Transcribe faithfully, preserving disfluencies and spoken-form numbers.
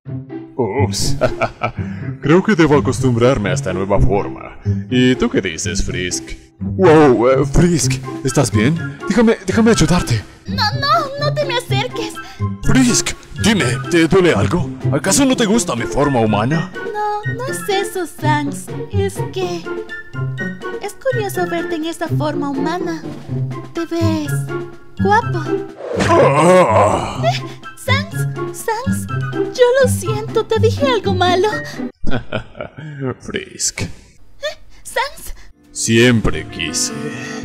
Ups, creo que debo acostumbrarme a esta nueva forma. ¿Y tú qué dices, Frisk? Wow, uh, Frisk, ¿estás bien? Déjame, déjame ayudarte. No, no, no te me acerques. Frisk, dime, ¿te duele algo? ¿Acaso no te gusta mi forma humana? No, no es eso, Sans. Es que... es curioso verte en esta forma humana. Te ves... guapo. Ah. ¿Eh? Sans, Sans, yo lo siento, te dije algo malo. Frisk. ¿Eh? Sans. Siempre quise